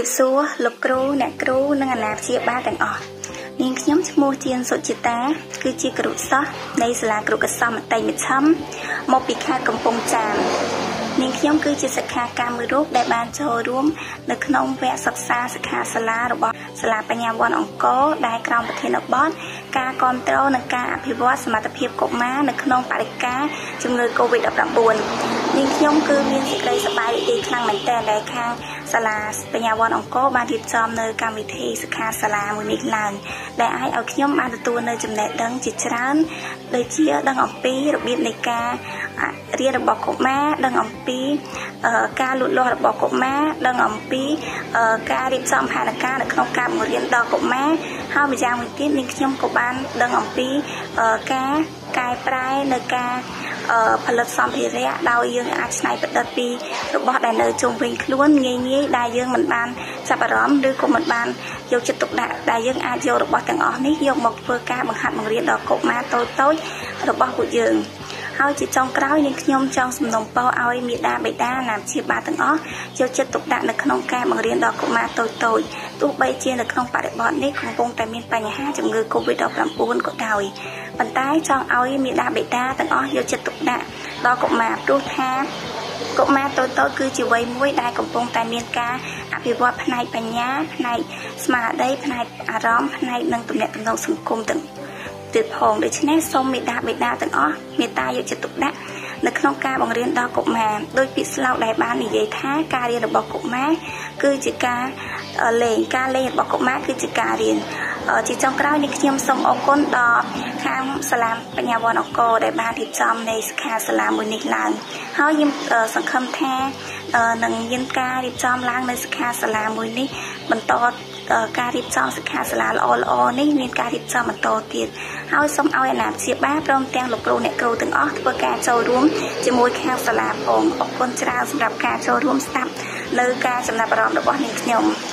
សួរលោកគ្រូអ្នកគ្រូនិងអាណាព្យាបាលទាំងអស់នាងខ្ញុំឈ្មោះជានសុចិតាគឺជាគ្រូសិស្សនៃសាលាគ្រូកសមតេយ្យមជ្ឈិមមកពីខេត្តកំពង់ចាមនាងខ្ញុំគឺជាសិក្ខាកាមមួយរូបដែលបានចូលរួមនៅក្នុងវគ្គសិក្សាសិក្ខាសាលារបស់សាលាបញ្ញាវន្តអង្គរដែលក្រោមប្រធានបទការគ្រប់គ្រងនិងការអភិវឌ្ឍសមត្ថភាពកុមារនៅក្នុងបរិយាកាសជំងឺ COVID-19 នាងខ្ញុំគឺមានសេចក្តីសប្បាយរីករាយខ្លាំងមែនទែនដែលខាងសាលាបញ្ញាវន្តអង្គរបានរៀបចំនៅកម្មវិធីសិក្ខាសាលាមួយនេះឡើងដែលអាចឲ្យខ្ញុំបានទទួលនៅចំណេះដឹងជាច្រើនដូចជាដឹងអំពីរបៀបនៃការរៀនរបស់កុមារដឹងអំពីការលូតលាស់របស់កុមារដឹងអំពីការរៀបចំផែនការនៅក្នុងការបង្រៀនដល់កុមារហើយម្យ៉ាងវិញទៀតនាងខ្ញុំក៏បានដឹងអំពីការកែប្រែនៅការផលិតសម្ភារៈដោយយើងអាចច្នៃប្រឌិតពីរបស់ដែលនៅជុំវិញខ្លួនងាយៗដែលយើងមិនបានចាប់អារម្មណ៍ឬក៏មិនបានយកចិត្តទុកដាក់ដែលយើងអាចយករបស់ទាំងអស់នេះយកមកធ្វើការបង្ហាត់បង្រៀនដល់កុមារតូចៗរបស់ពួកយើងហើយជាចុងក្រោយនាងខ្ញុំចង់សំណូមពរឲ្យមាតាបិតាអាណាព្យាបាលទាំងអស់យកចិត្តទុកដាក់នៅក្នុងការបង្រៀនដល់កុមារតូចៗទោះបីជានៅក្នុងបរិបទនេះកំពុងតែមានបញ្ហាជំងឺ COVID-19 ក៏ដោយប៉ុន្តែចង់ឲ្យមាតាបិតាទាំងអស់យកចិត្តទុកដាក់ដល់កុមារព្រោះថាកុមារតូចៗគឺជាវ័យមួយដែលកំពុងតែមានការអភិវឌ្ឍផ្នែកបញ្ញាផ្នែកស្មារតីផ្នែកអារម្មណ៍ផ្នែកនឹងទំនាក់ទំនងសង្គមទាំងទៀតផងដូច្នេះសូមមេត្តាបិតាទាំងអស់មេត្តាយកចិត្តទុកដាក់នៅក្នុងការបង្រៀនដល់កុមារដោយពាក្យស្លោកដែលបាននិយាយថាការរៀនរបស់កុមារគឺជាការលេងរបស់កុមារគឺជាការរៀនជាចុងក្រោយនេះខ្ញុំសូមអរគុណដល់ខាងសាលាបញ្ញាវន្តអង្គរដែលបានរៀបចំនៃសិក្ខាសាលាមួយនេះឡើងហើយខ្ញុំសង្ឃឹមថានឹងមានការរៀបចំឡើងនៅសិក្ខាសាលាមួយនេះបន្តការរៀបចំសិក្ខាសាលាល្អៗនេះមានការរៀបចំបន្តទៀតហើយសូមឲ្យអាណាព្យាបាលព្រមទាំងលោកគ្រូអ្នកគ្រូទាំងអស់ធ្វើការចូលរួមជាមួយខាងសាលាផងអរគុណច្រើនសម្រាប់ការចូលរួមស្ដាប់នៅការចំណាប់អារម្មណ៍របស់នាងខ្ញុំ